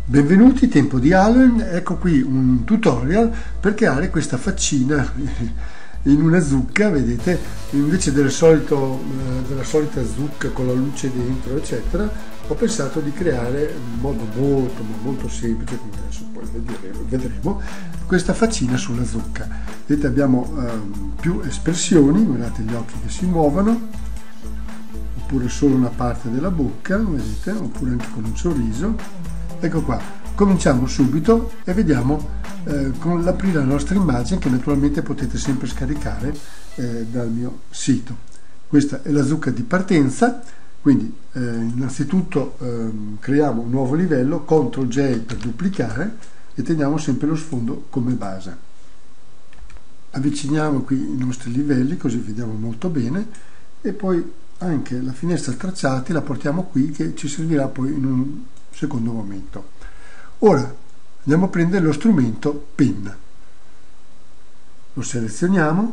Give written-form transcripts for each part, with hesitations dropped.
Benvenuti, tempo di Halloween. Ecco qui un tutorial per creare questa faccina in una zucca. Vedete, invece della solita zucca con la luce dentro eccetera, ho pensato di creare in modo molto semplice, come adesso poi vedremo, questa faccina sulla zucca. Vedete, abbiamo più espressioni, guardate gli occhi che si muovono, oppure solo una parte della bocca, vedete, oppure anche con un sorriso. Ecco qua, cominciamo subito e vediamo con l'aprire la nostra immagine, che naturalmente potete sempre scaricare dal mio sito. Questa è la zucca di partenza, quindi innanzitutto creiamo un nuovo livello, CTRL J per duplicare e teniamo sempre lo sfondo come base. Avviciniamo qui i nostri livelli così vediamo molto bene, e poi anche la finestra tracciati la portiamo qui, che ci servirà poi in un secondo momento. Ora andiamo a prendere lo strumento penna, lo selezioniamo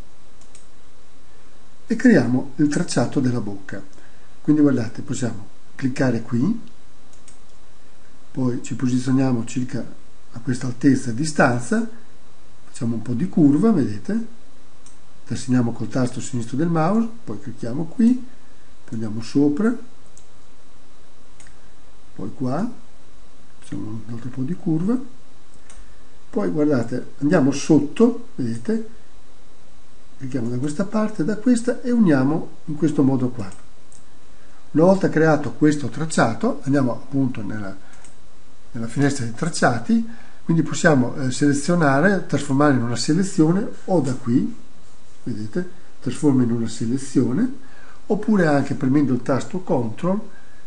e creiamo il tracciato della bocca. Quindi guardate, possiamo cliccare qui, poi ci posizioniamo circa a questa altezza e distanza, facciamo un po' di curva, vedete, tastiamo col tasto sinistro del mouse, poi clicchiamo qui, andiamo sopra, poi qua facciamo un altro po' di curva, poi guardate, andiamo sotto, vedete, clicchiamo da questa parte, da questa, e uniamo in questo modo qua. Una volta creato questo tracciato andiamo appunto nella finestra dei tracciati, quindi possiamo selezionare, trasformare in una selezione, o da qui, vedete, trasforma in una selezione, oppure anche premendo il tasto CTRL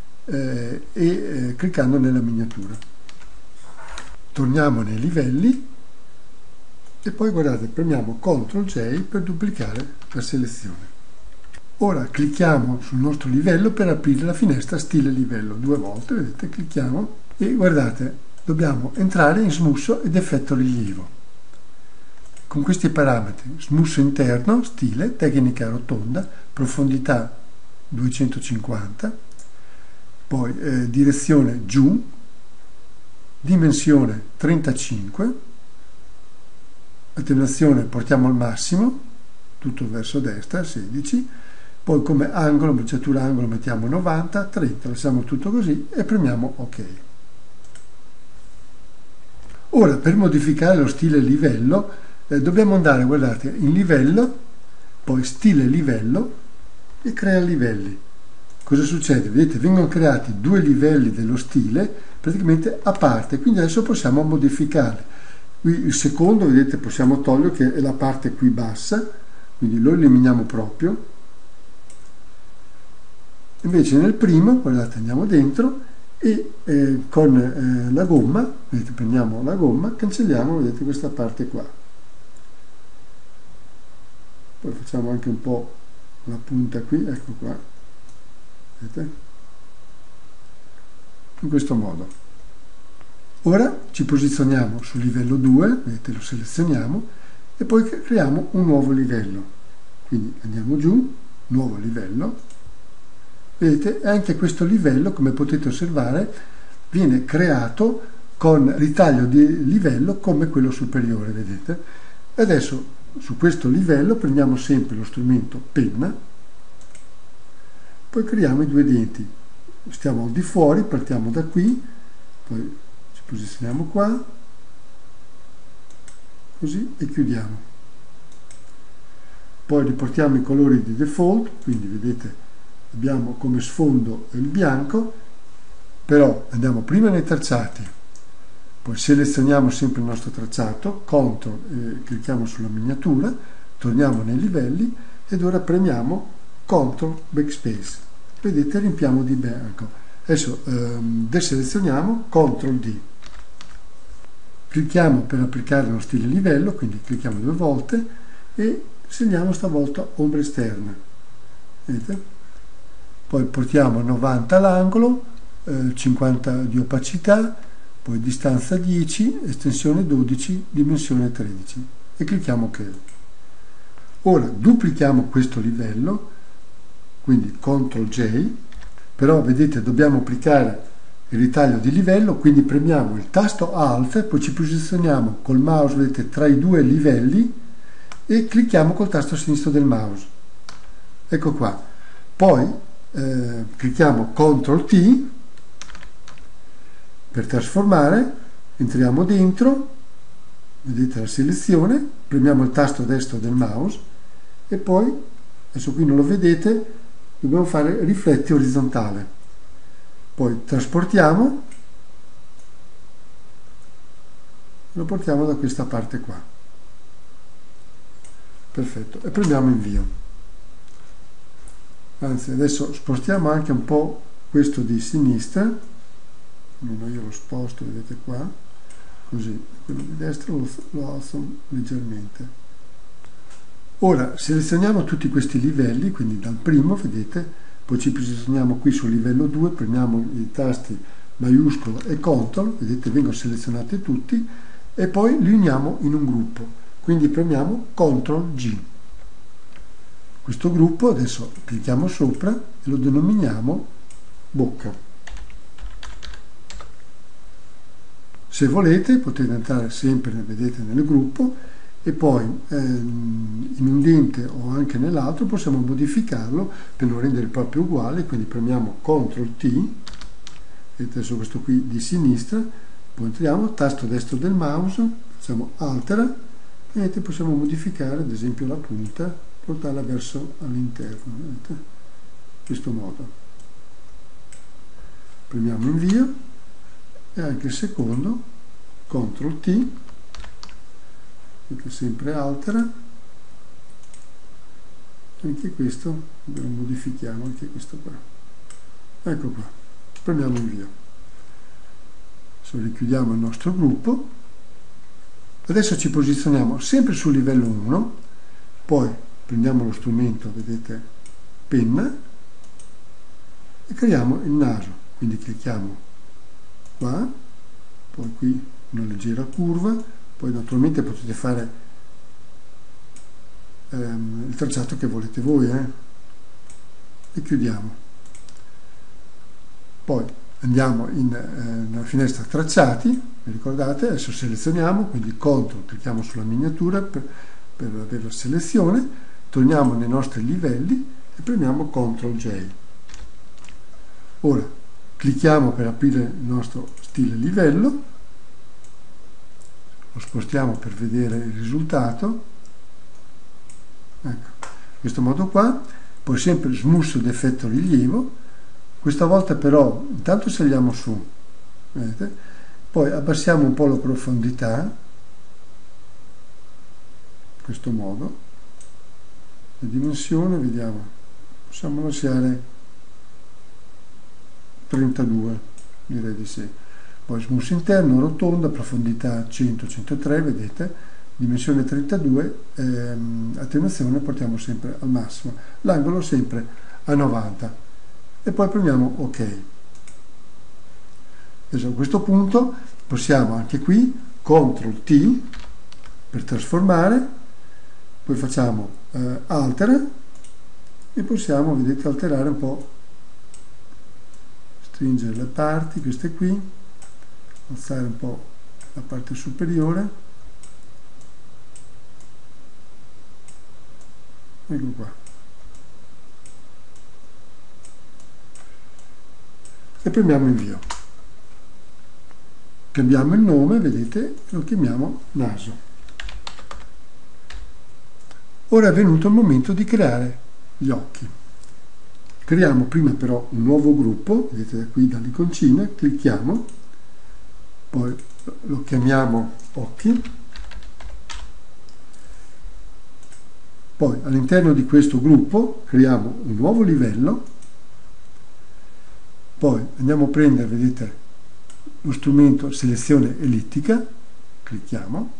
e cliccando nella miniatura. Torniamo nei livelli e poi guardate, premiamo CTRL J per duplicare la selezione. Ora clicchiamo sul nostro livello per aprire la finestra stile livello due volte, vedete, clicchiamo e guardate, dobbiamo entrare in smusso ed effetto rilievo con questi parametri: smusso interno, stile, tecnica rotonda, profondità 250, poi direzione giù, dimensione 35, attenuazione portiamo al massimo, tutto verso destra, 16, poi come angolo, bruciatura angolo mettiamo 90, 30, lasciamo tutto così e premiamo OK. Ora, per modificare lo stile livello dobbiamo andare, guardate, in livello, poi stile livello e crea livelli. Cosa succede? Vedete, vengono creati due livelli dello stile praticamente a parte, quindi adesso possiamo modificarli. Qui il secondo, vedete, possiamo togliere, che è la parte qui bassa, quindi lo eliminiamo proprio. Invece nel primo, guardate, andiamo dentro e con la gomma, vedete, prendiamo la gomma, cancelliamo, vedete, questa parte qua. Poi facciamo anche un po' la punta qui, ecco qua. Vedete? In questo modo. Ora ci posizioniamo sul livello 2, vedete, lo selezioniamo e poi creiamo un nuovo livello. Quindi andiamo giù, nuovo livello. Vedete, anche questo livello, come potete osservare, viene creato con ritaglio di livello come quello superiore, vedete. Adesso su questo livello prendiamo sempre lo strumento penna, poi creiamo i due denti, stiamo al di fuori, partiamo da qui, poi ci posizioniamo qua, così, e chiudiamo. Poi riportiamo i colori di default, quindi vedete abbiamo come sfondo il bianco, però andiamo prima nei tracciati, poi selezioniamo sempre il nostro tracciato, CTRL, clicchiamo sulla miniatura, torniamo nei livelli ed ora premiamo CTRL Backspace, vedete, riempiamo di bianco. Adesso deselezioniamo, CTRL D, clicchiamo per applicare lo stile livello, quindi clicchiamo due volte e segniamo stavolta ombra esterna, vedete, poi portiamo 90 l'angolo, 50 di opacità, poi distanza 10, estensione 12, dimensione 13 e clicchiamo OK. Ora duplichiamo questo livello, quindi CTRL J, però vedete dobbiamo applicare il ritaglio di livello, quindi premiamo il tasto Alt, poi ci posizioniamo col mouse, vedete, tra i due livelli e clicchiamo col tasto sinistro del mouse. Ecco qua. Poi clicchiamo CTRL T per trasformare, entriamo dentro, vedete la selezione, premiamo il tasto destro del mouse e poi, adesso qui non lo vedete, dobbiamo fare rifletti orizzontale. Poi trasportiamo, lo portiamo da questa parte qua. Perfetto, e premiamo invio. Anzi, adesso spostiamo anche un po' questo di sinistra, almeno io lo sposto, vedete qua, così, quello di destra lo alzo leggermente. Ora selezioniamo tutti questi livelli, quindi dal primo, vedete, poi ci posizioniamo qui sul livello 2, premiamo i tasti maiuscolo e CTRL, vedete, vengono selezionati tutti, e poi li uniamo in un gruppo, quindi premiamo CTRL G. Questo gruppo adesso clicchiamo sopra e lo denominiamo bocca. Se volete potete entrare sempre, vedete, nel gruppo, e poi in un dente o anche nell'altro possiamo modificarlo per non rendere proprio uguale, quindi premiamo CTRL T, vedete adesso questo qui di sinistra, poi entriamo, tasto destro del mouse, facciamo Altera, e vedete, possiamo modificare ad esempio la punta, portarla verso all'interno, vedete, in questo modo. Premiamo invio e anche il secondo, CTRL T, vedete, sempre Altera, anche questo lo modifichiamo, anche questo qua. Ecco qua, premiamo invio. Adesso richiudiamo il nostro gruppo. Adesso ci posizioniamo sempre sul livello 1, poi prendiamo lo strumento, vedete, penna, e creiamo il naso. Quindi clicchiamo qua, poi qui una leggera curva, poi naturalmente potete fare il tracciato che volete voi, e chiudiamo. Poi andiamo nella finestra tracciati, vi ricordate, adesso selezioniamo, quindi CTRL, clicchiamo sulla miniatura per avere la selezione, torniamo nei nostri livelli e premiamo CTRL J. Ora clicchiamo per aprire il nostro stile livello, lo spostiamo per vedere il risultato, ecco, in questo modo qua. Poi sempre smusso d'effetto rilievo, questa volta però intanto saliamo su, vedete, poi abbassiamo un po' la profondità, in questo modo, la dimensione, vediamo, possiamo lasciare 32, direi di sì. Poi smusso interno, rotonda, profondità 100-103, vedete, dimensione 32, attenuazione portiamo sempre al massimo, l'angolo sempre a 90 e poi premiamo OK. Adesso a questo punto possiamo anche qui CTRL T per trasformare, poi facciamo Altera e possiamo, vedete, alterare un po', stringere le parti, queste qui, alzare un po' la parte superiore, ecco qua, e premiamo invio. Cambiamo il nome, vedete, lo chiamiamo naso. Ora è venuto il momento di creare gli occhi. Creiamo prima però un nuovo gruppo, vedete da qui dall'iconcina, clicchiamo, poi lo chiamiamo occhi, poi all'interno di questo gruppo creiamo un nuovo livello, poi andiamo a prendere, vedete, lo strumento selezione ellittica, clicchiamo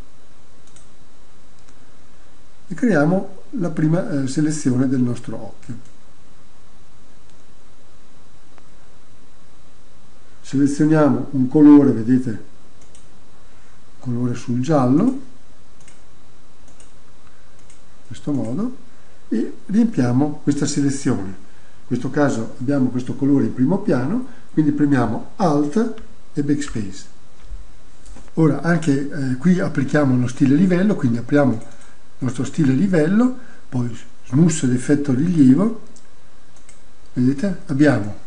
e creiamo la prima selezione del nostro occhio. Selezioniamo un colore, vedete, colore sul giallo, in questo modo, e riempiamo questa selezione. In questo caso abbiamo questo colore in primo piano, quindi premiamo Alt e Backspace. Ora anche qui applichiamo lo stile livello, quindi apriamo il nostro stile livello, poi smusso ed effetto rilievo, vedete, abbiamo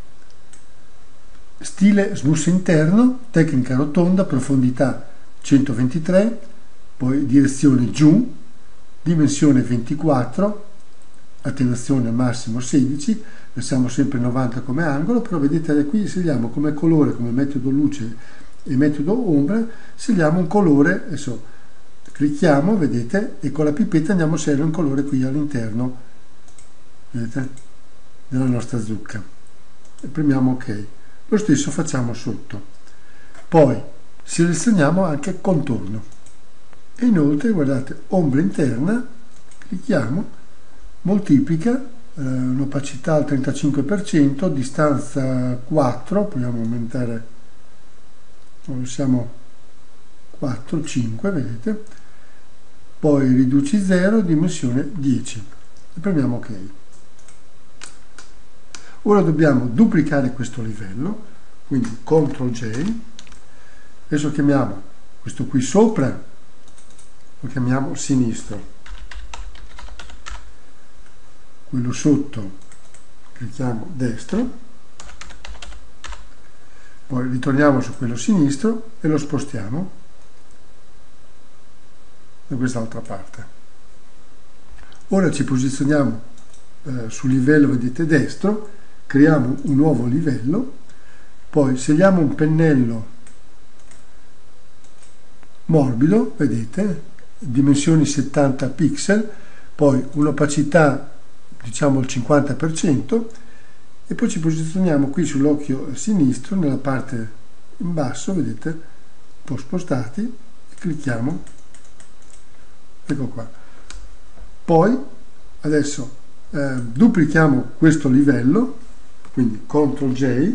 stile smusso interno, tecnica rotonda, profondità 123, poi direzione giù, dimensione 24, attenuazione al massimo 16, lasciamo sempre 90 come angolo, però vedete da qui scegliamo come colore, come metodo luce e metodo ombra, scegliamo un colore, adesso clicchiamo, vedete, e con la pipetta andiamo a scegliere un colore qui all'interno, vedete, della nostra zucca, e premiamo ok. Lo stesso facciamo sotto. Poi selezioniamo anche contorno e inoltre guardate, ombra interna, clicchiamo, moltiplica, un'opacità al 35%, distanza 4, proviamo a aumentare, siamo 4, 5, vedete, poi riduci 0, dimensione 10 e premiamo ok. Ora dobbiamo duplicare questo livello, quindi CTRL J, adesso chiamiamo questo qui sopra, lo chiamiamo sinistro, quello sotto clicchiamo destro, poi ritorniamo su quello sinistro e lo spostiamo da quest'altra parte. Ora ci posizioniamo sul livello, vedete, destro, creiamo un nuovo livello, poi scegliamo un pennello morbido, vedete, dimensioni 70 pixel, poi un'opacità diciamo il 50% e poi ci posizioniamo qui sull'occhio sinistro, nella parte in basso, vedete, un po' spostati, e clicchiamo, ecco qua. Poi adesso duplichiamo questo livello, quindi CTRL J,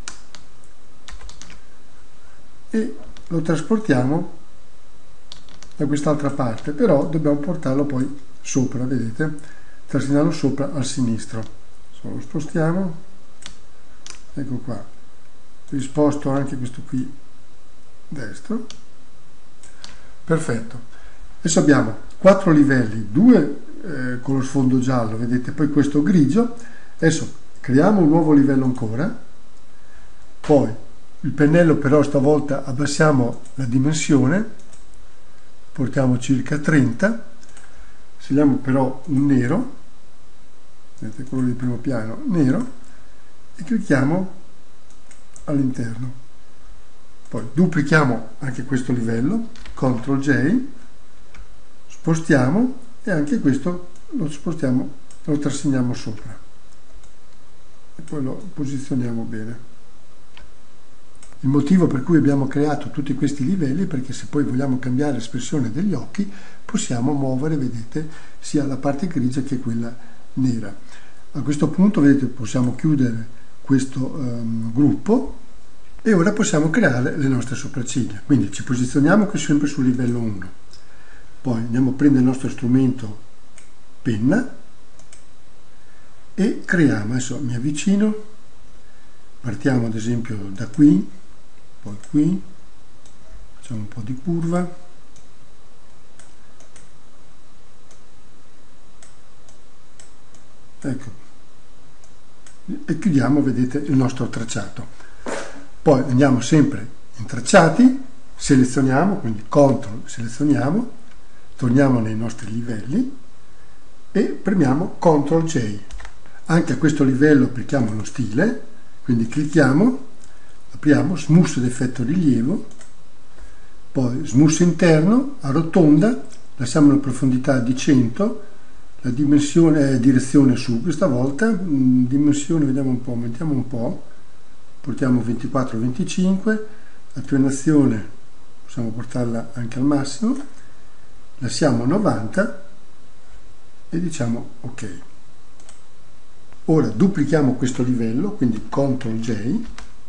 e lo trasportiamo da quest'altra parte, però dobbiamo portarlo poi sopra, vedete, trascinarlo sopra al sinistro. Lo spostiamo, ecco qua, risposto anche questo qui destro, perfetto. Adesso abbiamo 4 livelli, 2 con lo sfondo giallo, vedete, poi questo grigio. Adesso creiamo un nuovo livello ancora, poi il pennello però stavolta abbassiamo la dimensione, portiamo circa 30, scegliamo però un nero, vedete, quello di primo piano nero, e clicchiamo all'interno. Poi duplichiamo anche questo livello, CTRL J, spostiamo e anche questo lo spostiamo, lo trassegniamo sopra e poi lo posizioniamo bene. Il motivo per cui abbiamo creato tutti questi livelli è perché se poi vogliamo cambiare l'espressione degli occhi possiamo muovere, vedete, sia la parte grigia che quella nera. A questo punto, vedete, possiamo chiudere questo gruppo e ora possiamo creare le nostre sopracciglia. Quindi ci posizioniamo qui sempre sul livello 1, poi andiamo a prendere il nostro strumento penna e creiamo. Adesso mi avvicino, partiamo ad esempio da qui, poi qui, facciamo un po' di curva, ecco, e chiudiamo, vedete, il nostro tracciato. Poi andiamo sempre in tracciati, selezioniamo, quindi CTRL, selezioniamo, torniamo nei nostri livelli e premiamo CTRL J. Anche a questo livello applichiamo lo stile, quindi clicchiamo, apriamo smusso ed effetto rilievo, poi smusso interno, arrotonda, lasciamo una profondità di 100, la dimensione è direzione su questa volta, dimensione, vediamo un po', aumentiamo un po', portiamo 24-25, attenuazione possiamo portarla anche al massimo, lasciamo 90 e diciamo ok. Ora duplichiamo questo livello, quindi CTRL J,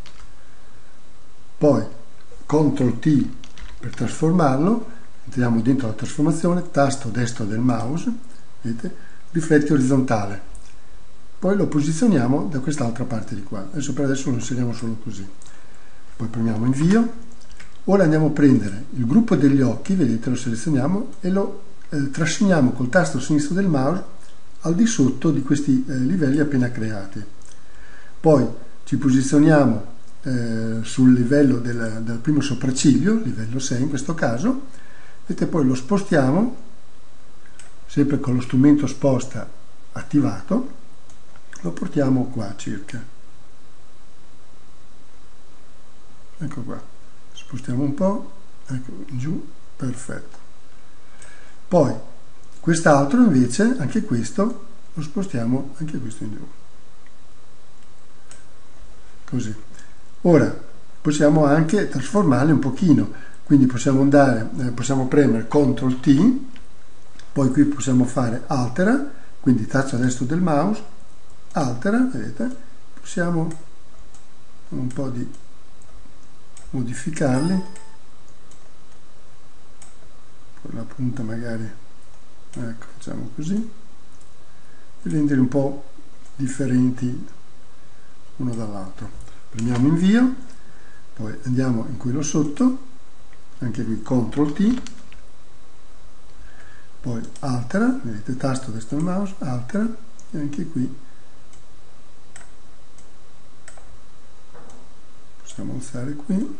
poi CTRL T per trasformarlo, entriamo dentro la trasformazione, tasto destro del mouse, vedete, rifletti orizzontale, poi lo posizioniamo da quest'altra parte di qua. Adesso per adesso lo inseriamo solo così. Poi premiamo invio. Ora andiamo a prendere il gruppo degli occhi, vedete, lo selezioniamo e lo trasciniamo col tasto sinistro del mouse al di sotto di questi livelli appena creati. Poi ci posizioniamo sul livello del primo sopracciglio, livello 6 in questo caso, vedete, poi lo spostiamo, sempre con lo strumento sposta attivato, lo portiamo qua circa. Ecco qua, spostiamo un po', ecco, giù, perfetto. Poi quest'altro invece, anche questo, lo spostiamo anche questo in giù. Così. Ora possiamo anche trasformarli un pochino, quindi possiamo andare, possiamo premere CTRL T, poi qui possiamo fare altera, quindi tasto destro del mouse, altera, vedete, possiamo un po' di modificarli, con la punta magari, ecco, facciamo così, e renderli un po' differenti uno dall'altro. Premiamo invio, poi andiamo in quello sotto, anche qui CTRL T, poi altera, vedete, tasto destro del mouse, altera, e anche qui possiamo alzare qui,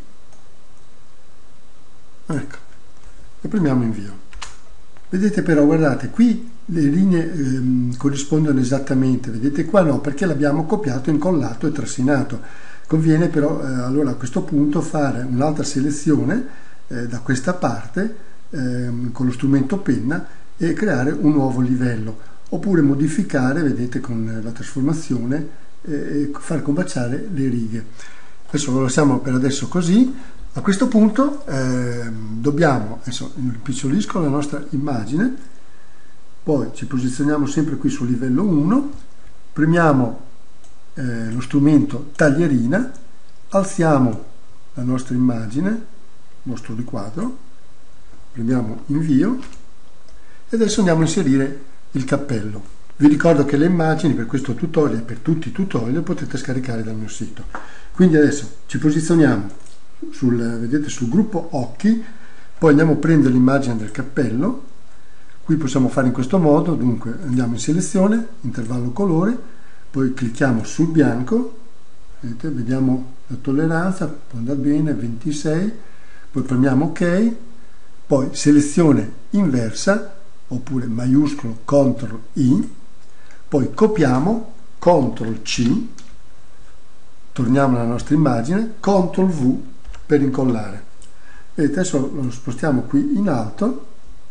ecco, e premiamo invio. Vedete però, guardate, qui le linee corrispondono esattamente, vedete qua no, perché l'abbiamo copiato, incollato e trascinato. Conviene però allora a questo punto fare un'altra selezione da questa parte con lo strumento penna e creare un nuovo livello, oppure modificare, vedete, con la trasformazione e far combaciare le righe. Adesso lo lasciamo per adesso così. A questo punto dobbiamo, adesso rimpiccolisco la nostra immagine, poi ci posizioniamo sempre qui sul livello 1, premiamo lo strumento taglierina, alziamo la nostra immagine, il nostro riquadro, premiamo invio e adesso andiamo a inserire il cappello. Vi ricordo che le immagini per questo tutorial e per tutti i tutorial potete scaricare dal mio sito. Quindi adesso ci posizioniamo vedete, sul gruppo occhi, poi andiamo a prendere l'immagine del cappello. Qui possiamo fare in questo modo, dunque andiamo in selezione, intervallo colore, poi clicchiamo sul bianco, vedete, vediamo la tolleranza, può andare bene, 26, poi premiamo ok, poi selezione inversa, oppure maiuscolo CTRL I, poi copiamo, CTRL C, torniamo alla nostra immagine, CTRL V per incollare. Vedete, adesso lo spostiamo qui in alto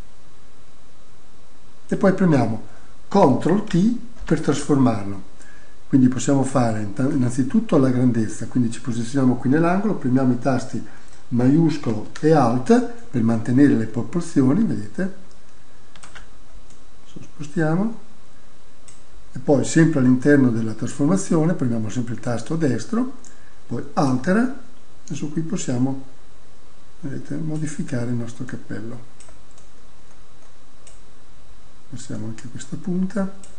e poi premiamo CTRL T per trasformarlo. Quindi possiamo fare innanzitutto la grandezza, quindi ci posizioniamo qui nell'angolo, premiamo i tasti maiuscolo e alt per mantenere le proporzioni, vedete, spostiamo, e poi sempre all'interno della trasformazione premiamo sempre il tasto destro, poi altera, adesso qui possiamo, vedete, modificare il nostro cappello. Passiamo anche questa punta.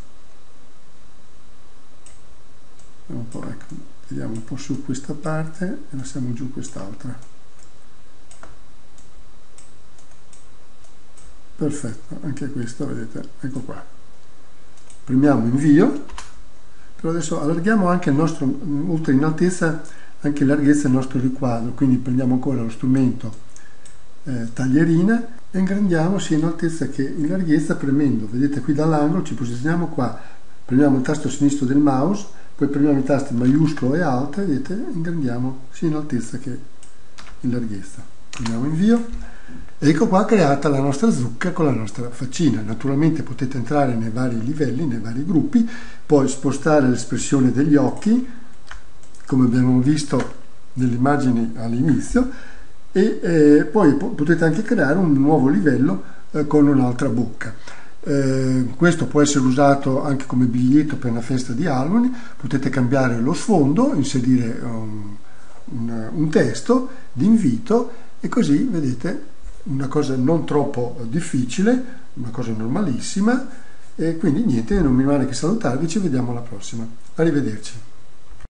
Un po', ecco, vediamo un po' su questa parte e lasciamo giù quest'altra. Perfetto, anche questo, vedete, ecco qua. Premiamo invio, però adesso allarghiamo anche il nostro, oltre in altezza, anche in larghezza il nostro riquadro, quindi prendiamo ancora lo strumento taglierina e ingrandiamo sia in altezza che in larghezza premendo, vedete qui dall'angolo ci posizioniamo qua, premiamo il tasto sinistro del mouse, poi premiamo i tasti maiuscolo e alt, vedete, ingrandiamo sia in altezza che in larghezza. Premiamo invio, ecco qua creata la nostra zucca con la nostra faccina. Naturalmente potete entrare nei vari livelli, nei vari gruppi, poi spostare l'espressione degli occhi, come abbiamo visto nelle immagini all'inizio, e poi potete anche creare un nuovo livello con un'altra bocca. Questo può essere usato anche come biglietto per una festa di Halloween, potete cambiare lo sfondo, inserire un testo di invito e così vedete una cosa non troppo difficile, una cosa normalissima E quindi niente, non mi rimane che salutarvi, ci vediamo alla prossima. Arrivederci.